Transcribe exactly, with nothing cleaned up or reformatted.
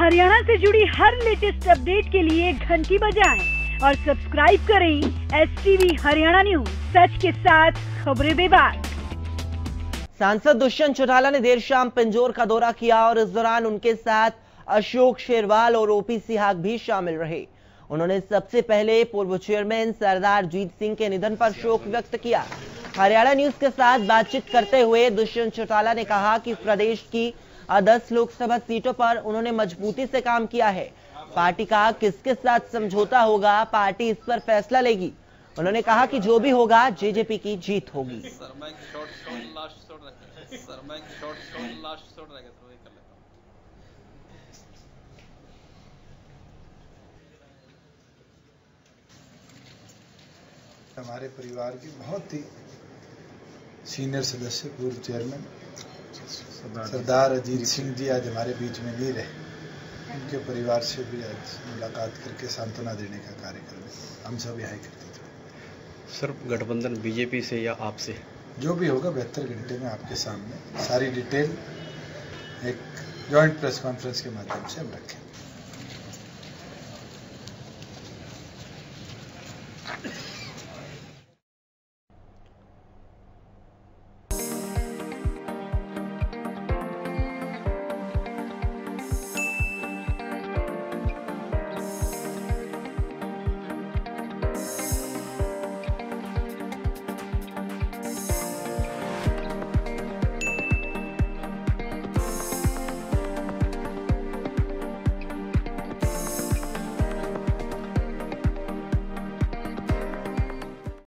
हरियाणा से जुड़ी हर latest update के लिए घंटी बजाएं और सब्सक्राइब करें एस टीवी हरियाणा न्यूज, सच के साथ खबरें बेबाक। सांसद दुष्यंत चौटाला ने देर शाम पिंजौर का दौरा किया और इस दौरान उनके साथ अशोक शेरवाल और ओपी सिहाग भी शामिल रहे। उन्होंने सबसे पहले पूर्व चेयरमैन सरदार जीत सिंह के निधन पर शोक व्यक्त किया। हरियाणा न्यूज के साथ बातचीत करते हुए दुष्यंत चौटाला ने कहा कि प्रदेश की दस लोकसभा सीटों पर उन्होंने मजबूती से काम किया है। पार्टी का किसके साथ समझौता होगा, पार्टी इस पर फैसला लेगी। उन्होंने कहा कि जो भी होगा जेजेपी की जीत होगी। हमारे परिवार के बहुत ही सीनियर सदस्य पूर्व चेयरमैन सरदार अजीत सिंह जी आज हमारे बीच में नहीं रहे। उनके परिवार से भी आज मुलाकात करके सांत्वना देने का कार्यक्रम हम सब यहाँ करते थे। सर, गठबंधन बीजेपी से या आपसे? जो भी होगा बहत्तर घंटे में आपके सामने सारी डिटेल एक जॉइंट प्रेस कॉन्फ्रेंस के माध्यम से हम रखेंगे।